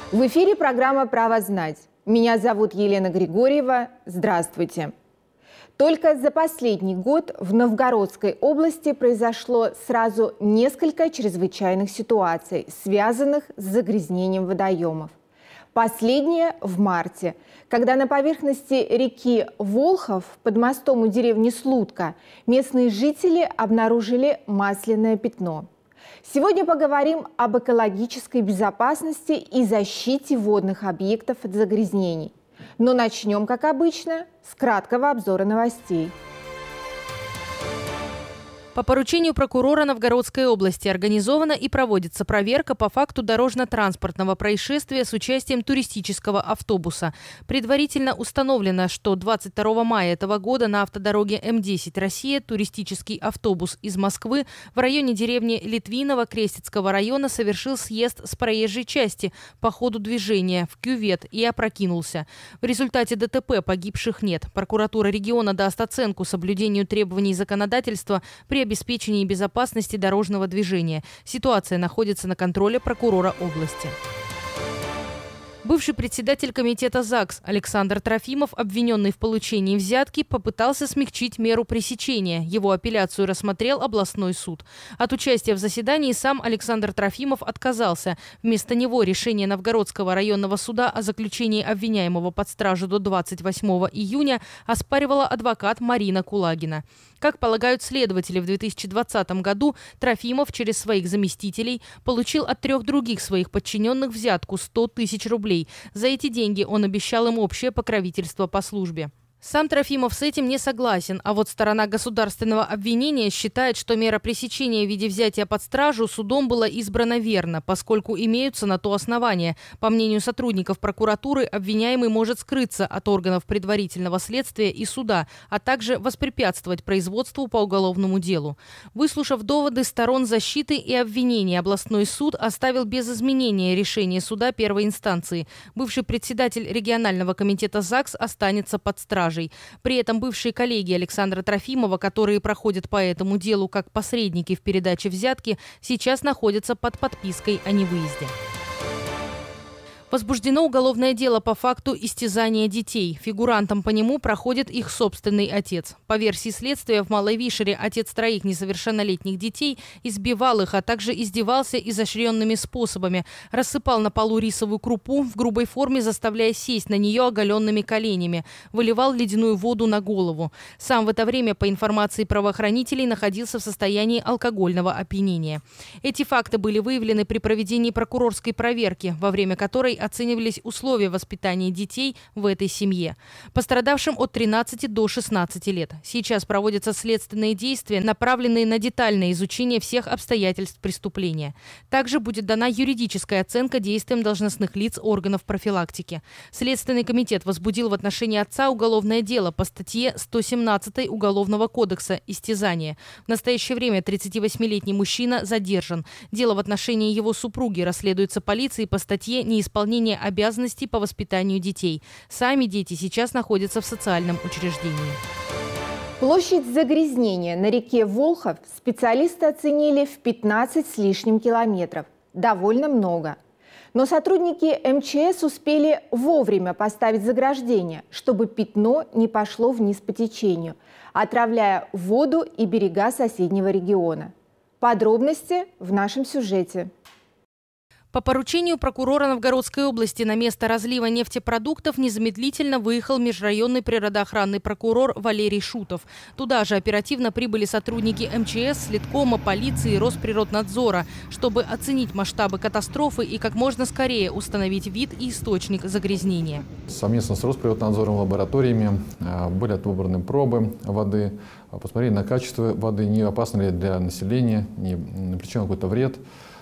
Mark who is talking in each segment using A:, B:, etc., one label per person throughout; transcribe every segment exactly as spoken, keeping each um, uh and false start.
A: В эфире программа «Право знать». Меня зовут Елена Григорьева. Здравствуйте. Только за последний год в Новгородской области произошло сразу несколько чрезвычайных ситуаций, связанных с загрязнением водоемов. Последнее в марте, когда на поверхности реки Волхов под мостом у деревни Слутка местные жители обнаружили масляное пятно. Сегодня поговорим об экологической безопасности и защите водных объектов от загрязнений. Но начнем, как обычно, с краткого обзора новостей.
B: По поручению прокурора Новгородской области организована и проводится проверка по факту дорожно-транспортного происшествия с участием туристического автобуса. Предварительно установлено, что двадцать второго мая этого года на автодороге М десять «Россия» туристический автобус из Москвы в районе деревни Литвиново Крестецкого района совершил съезд с проезжей части по ходу движения в кювет и опрокинулся. В результате ДТП погибших нет. Прокуратура региона даст оценку соблюдению требований законодательства при обеспечении безопасности дорожного движения. Ситуация находится на контроле прокурора области. Бывший председатель комитета ЗАГС Александр Трофимов, обвиненный в получении взятки, попытался смягчить меру пресечения. Его апелляцию рассмотрел областной суд. От участия в заседании сам Александр Трофимов отказался. Вместо него решение Новгородского районного суда о заключении обвиняемого под стражу до двадцать восьмого июня оспаривала адвокат Марина Кулагина. Как полагают следователи, в две тысячи двадцатом году Трофимов через своих заместителей получил от трех других своих подчиненных взятку сто тысяч рублей. За эти деньги он обещал им общее покровительство по службе. Сам Трофимов с этим не согласен, а вот сторона государственного обвинения считает, что мера пресечения в виде взятия под стражу судом была избрана верно, поскольку имеются на то основания. По мнению сотрудников прокуратуры, обвиняемый может скрыться от органов предварительного следствия и суда, а также воспрепятствовать производству по уголовному делу. Выслушав доводы сторон защиты и обвинения, областной суд оставил без изменения решение суда первой инстанции. Бывший председатель регионального комитета ЗАГС останется под стражей. При этом бывшие коллеги Александра Трофимова, которые проходят по этому делу как посредники в передаче взятки, сейчас находятся под подпиской о невыезде. Возбуждено уголовное дело по факту истязания детей. Фигурантом по нему проходит их собственный отец. По версии следствия, в Малой Вишере отец троих несовершеннолетних детей избивал их, а также издевался изощренными способами. Рассыпал на полу рисовую крупу, в грубой форме заставляя сесть на нее оголенными коленями. Выливал ледяную воду на голову. Сам в это время, по информации правоохранителей, находился в состоянии алкогольного опьянения. Эти факты были выявлены при проведении прокурорской проверки, во время которой оценивались условия воспитания детей в этой семье. Пострадавшим от тринадцати до шестнадцати лет. Сейчас проводятся следственные действия, направленные на детальное изучение всех обстоятельств преступления. Также будет дана юридическая оценка действиям должностных лиц органов профилактики. Следственный комитет возбудил в отношении отца уголовное дело по статье сто семнадцать Уголовного кодекса «Истязание». В настоящее время тридцативосьмилетний мужчина задержан. Дело в отношении его супруги расследуется полицией по статье «Неисполнение обязанностей по воспитанию детей». Сами дети сейчас находятся в социальном учреждении.
A: Площадь загрязнения на реке Волхов специалисты оценили в пятнадцать с лишним километров. Довольно много. Но сотрудники эм че эс успели вовремя поставить заграждение, чтобы пятно не пошло вниз по течению, отравляя воду и берега соседнего региона. Подробности в нашем сюжете.
B: По поручению прокурора Новгородской области на место разлива нефтепродуктов незамедлительно выехал межрайонный природоохранный прокурор Валерий Шутов. Туда же оперативно прибыли сотрудники эм че эс, Следкома, полиции и Росприроднадзора, чтобы оценить масштабы катастрофы и как можно скорее установить вид и источник загрязнения.
C: Совместно с Росприроднадзором, лабораториями были отобраны пробы воды, посмотрели на качество воды, не опасно ли для населения, не причинил какой-то вред.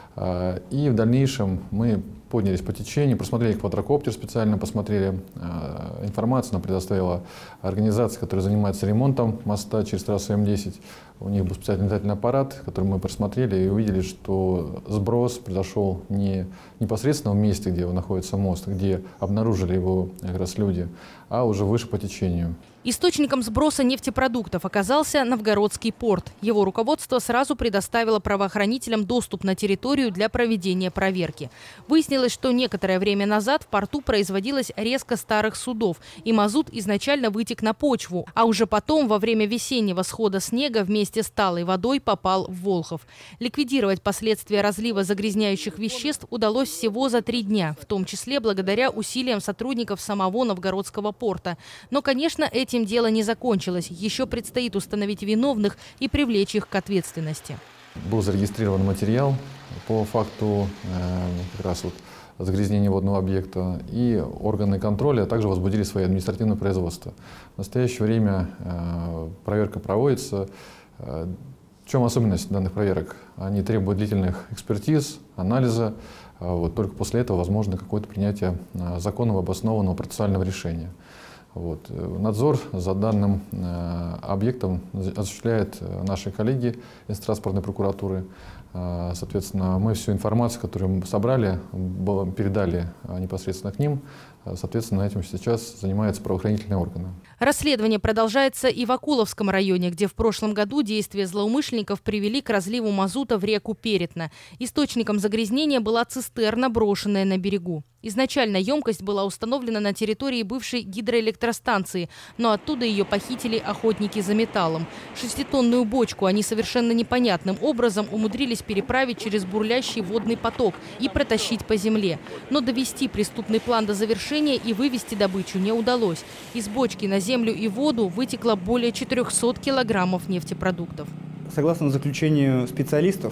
C: И в дальнейшем мы поднялись по течению, просмотрели квадрокоптер специально, посмотрели э, информацию, нам предоставила организация, которая занимается ремонтом моста через трассу эм десять. У них был специальный летательный аппарат, который мы просмотрели и увидели, что сброс произошел не непосредственно в месте, где находится мост, где обнаружили его как раз люди, а уже выше по течению.
B: Источником сброса нефтепродуктов оказался Новгородский порт. Его руководство сразу предоставило правоохранителям доступ на территорию для проведения проверки. Выяснилось, Выяснилось, что некоторое время назад в порту производилась резка старых судов, и мазут изначально вытек на почву, а уже потом, во время весеннего схода снега, вместе с талой водой попал в Волхов. Ликвидировать последствия разлива загрязняющих веществ удалось всего за три дня, в том числе благодаря усилиям сотрудников самого Новгородского порта. Но, конечно, этим дело не закончилось. Еще предстоит установить виновных и привлечь их к ответственности.
C: Был зарегистрирован материал по факту э, как раз вот загрязнения водного объекта, и органы контроля также возбудили свои административные производства. В настоящее время э, проверка проводится. Э, в чем особенность данных проверок? Они требуют длительных экспертиз, анализа. Э, вот, только после этого возможно какое-то принятие э, законного обоснованного процессуального решения. Вот. Надзор за данным э, объектом осуществляют наши коллеги из транспортной прокуратуры. Э, соответственно, мы всю информацию, которую мы собрали, передали э, непосредственно к ним. Соответственно, этим сейчас занимаются правоохранительные органы.
B: Расследование продолжается и в Акуловском районе, где в прошлом году действия злоумышленников привели к разливу мазута в реку Перетна. Источником загрязнения была цистерна, брошенная на берегу. Изначально емкость была установлена на территории бывшей гидроэлектростанции, но оттуда ее похитили охотники за металлом. Шеститонную бочку они совершенно непонятным образом умудрились переправить через бурлящий водный поток и протащить по земле. Но довести преступный план до завершения и вывести добычу не удалось. Из бочки на землю и воду вытекло более четырёхсот килограммов нефтепродуктов.
D: Согласно заключению специалистов,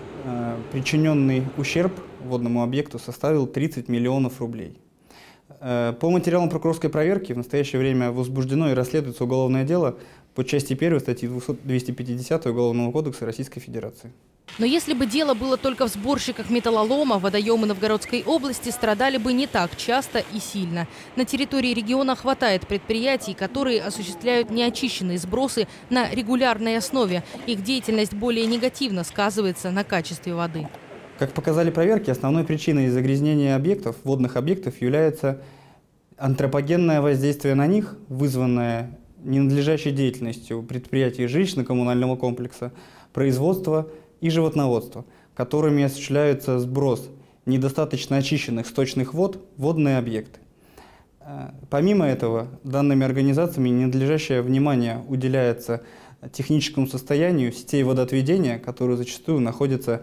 D: причиненный ущерб водному объекту составил тридцать миллионов рублей. По материалам прокурорской проверки в настоящее время возбуждено и расследуется уголовное дело по части первой статьи двести пятидесятой Уголовного кодекса Российской Федерации.
B: Но если бы дело было только в сборщиках металлолома, водоемы Новгородской области страдали бы не так часто и сильно. На территории региона хватает предприятий, которые осуществляют неочищенные сбросы на регулярной основе. Их деятельность более негативно сказывается на качестве воды.
D: Как показали проверки, основной причиной загрязнения объектов, водных объектов, является антропогенное воздействие на них, вызванное ненадлежащей деятельностью предприятий жилищно-коммунального комплекса, производства и животноводства, которыми осуществляется сброс недостаточно очищенных сточных вод в водные объекты. Помимо этого, данными организациями ненадлежащее внимание уделяется техническому состоянию сетей водоотведения, которые зачастую находятся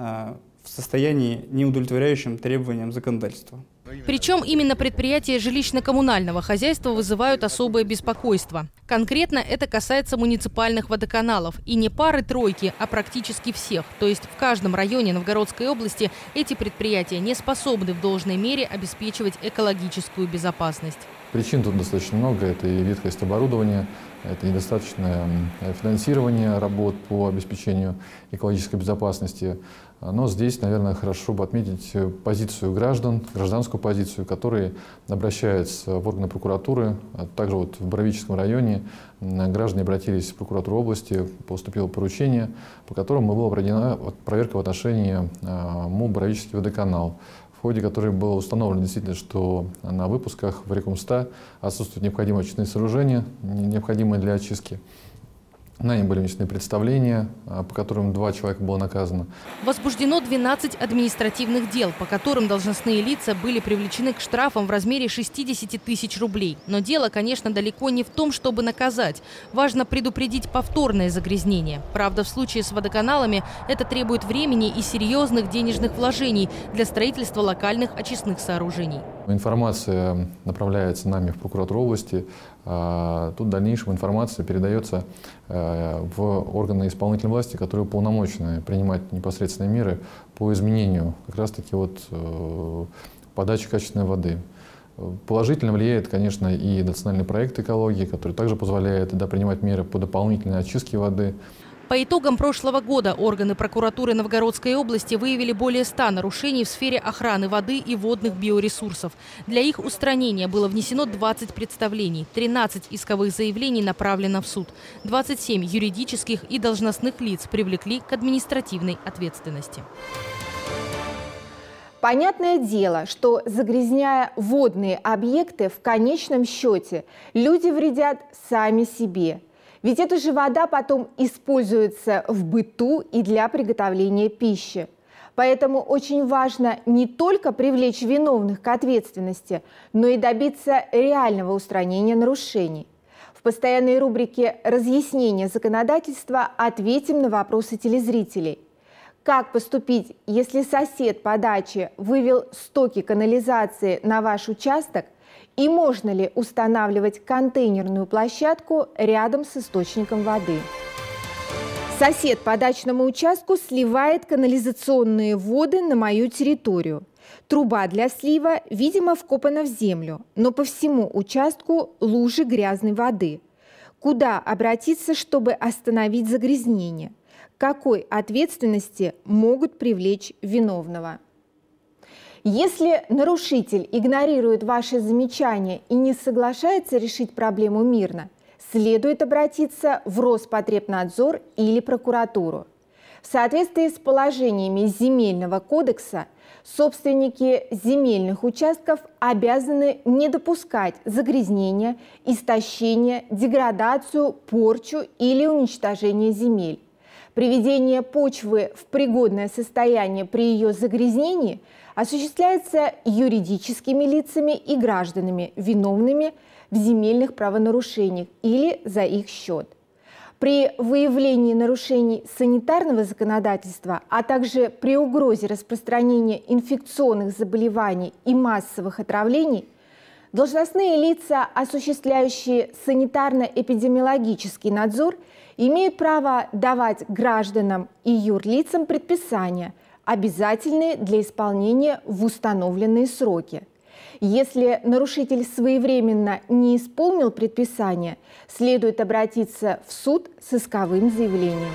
D: в состоянии, не удовлетворяющем требованиям законодательства.
B: Причем именно предприятия жилищно-коммунального хозяйства вызывают особое беспокойство. Конкретно это касается муниципальных водоканалов. И не пары-тройки, а практически всех. То есть в каждом районе Новгородской области эти предприятия не способны в должной мере обеспечивать экологическую безопасность.
C: Причин тут достаточно много. Это и ветхость оборудования, это недостаточное финансирование работ по обеспечению экологической безопасности. Но здесь, наверное, хорошо бы отметить позицию граждан, гражданскую позицию, которые обращаются в органы прокуратуры. Также вот в Боровическом районе граждане обратились в прокуратуру области, поступило поручение, по которому была проведена проверка в отношении МУП «Боровический водоканал», в ходе которой было установлено действительно, что на выпусках в Рекумста отсутствуют необходимые очистные сооружения, необходимые для очистки. На них были внесены представления, по которым два человека было наказано.
B: Возбуждено двенадцать административных дел, по которым должностные лица были привлечены к штрафам в размере шестидесяти тысяч рублей. Но дело, конечно, далеко не в том, чтобы наказать. Важно предупредить повторное загрязнение. Правда, в случае с водоканалами это требует времени и серьезных денежных вложений для строительства локальных очистных сооружений.
C: Информация направляется нами в прокуратуру области. Тут в дальнейшем информация передается в органы исполнительной власти, которые уполномочены принимать непосредственные меры по изменению как раз-таки вот подачи качественной воды. Положительно влияет, конечно, и национальный проект экологии, который также позволяет да, принимать меры по дополнительной очистке воды.
B: По итогам прошлого года органы прокуратуры Новгородской области выявили более ста нарушений в сфере охраны воды и водных биоресурсов. Для их устранения было внесено двадцать представлений, тринадцать исковых заявлений направлено в суд, двадцать семь юридических и должностных лиц привлекли к административной ответственности.
A: Понятное дело, что загрязняя водные объекты, в конечном счете люди вредят сами себе. Ведь эта же вода потом используется в быту и для приготовления пищи. Поэтому очень важно не только привлечь виновных к ответственности, но и добиться реального устранения нарушений. В постоянной рубрике «Разъяснение законодательства» ответим на вопросы телезрителей. Как поступить, если сосед по даче вывел стоки канализации на ваш участок? И можно ли устанавливать контейнерную площадку рядом с источником воды? Сосед по дачному участку сливает канализационные воды на мою территорию. Труба для слива, видимо, вкопана в землю, но по всему участку лужи грязной воды. Куда обратиться, чтобы остановить загрязнение? К какой ответственности могут привлечь виновного? Если нарушитель игнорирует ваши замечания и не соглашается решить проблему мирно, следует обратиться в Роспотребнадзор или прокуратуру. В соответствии с положениями Земельного кодекса, собственники земельных участков обязаны не допускать загрязнения, истощения, деградацию, порчу или уничтожение земель. Приведение почвы в пригодное состояние при ее загрязнении осуществляется юридическими лицами и гражданами, виновными в земельных правонарушениях или за их счет. При выявлении нарушений санитарного законодательства, а также при угрозе распространения инфекционных заболеваний и массовых отравлений, должностные лица, осуществляющие санитарно-эпидемиологический надзор, имеют право давать гражданам и юрлицам предписания, обязательные для исполнения в установленные сроки. Если нарушитель своевременно не исполнил предписание, следует обратиться в суд с исковым заявлением.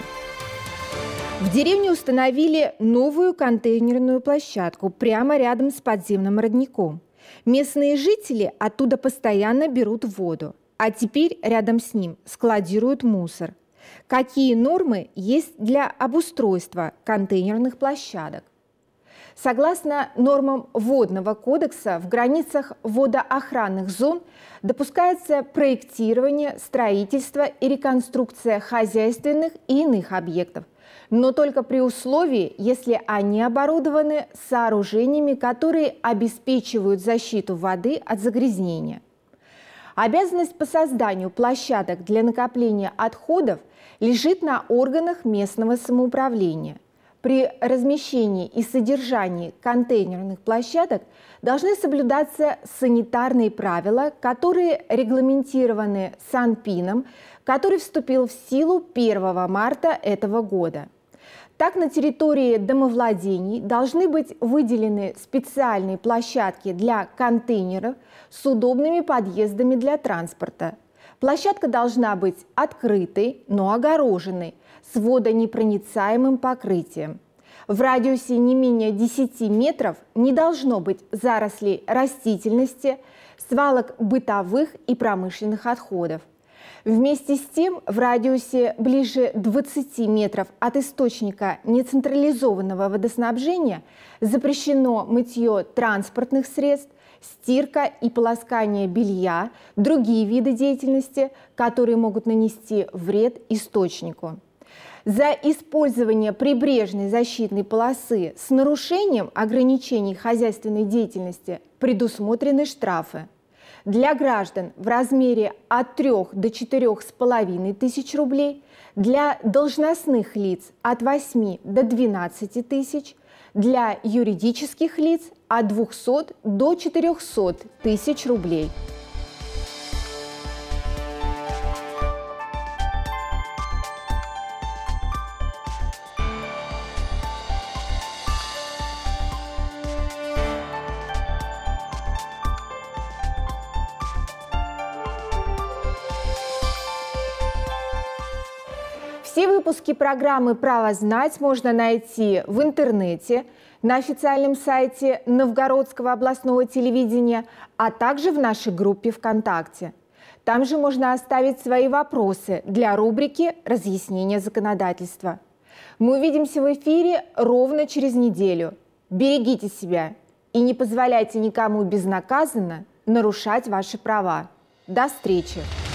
A: В деревне установили новую контейнерную площадку прямо рядом с подземным родником. Местные жители оттуда постоянно берут воду, а теперь рядом с ним складируют мусор. Какие нормы есть для обустройства контейнерных площадок? Согласно нормам Водного кодекса, в границах водоохранных зон допускается проектирование, строительство и реконструкция хозяйственных и иных объектов, но только при условии, если они оборудованы сооружениями, которые обеспечивают защиту воды от загрязнения. Обязанность по созданию площадок для накопления отходов лежит на органах местного самоуправления. При размещении и содержании контейнерных площадок должны соблюдаться санитарные правила, которые регламентированы Санпином, который вступил в силу первого марта этого года. Так, на территории домовладений должны быть выделены специальные площадки для контейнеров с удобными подъездами для транспорта. Площадка должна быть открытой, но огороженной, с водонепроницаемым покрытием. В радиусе не менее десяти метров не должно быть зарослей растительности, свалок бытовых и промышленных отходов. Вместе с тем, в радиусе ближе двадцати метров от источника нецентрализованного водоснабжения запрещено мытье транспортных средств, стирка и полоскание белья, другие виды деятельности, которые могут нанести вред источнику. За использование прибрежной защитной полосы с нарушением ограничений хозяйственной деятельности предусмотрены штрафы. Для граждан в размере от трёх до четырёх с половиной тысяч рублей, для должностных лиц от восьми до двенадцати тысяч, для юридических лиц от двухсот до четырёхсот тысяч рублей. Все выпуски программы «Право знать» можно найти в интернете, на официальном сайте Новгородского областного телевидения, а также в нашей группе ВКонтакте. Там же можно оставить свои вопросы для рубрики «Разъяснение законодательства». Мы увидимся в эфире ровно через неделю. Берегите себя и не позволяйте никому безнаказанно нарушать ваши права. До встречи!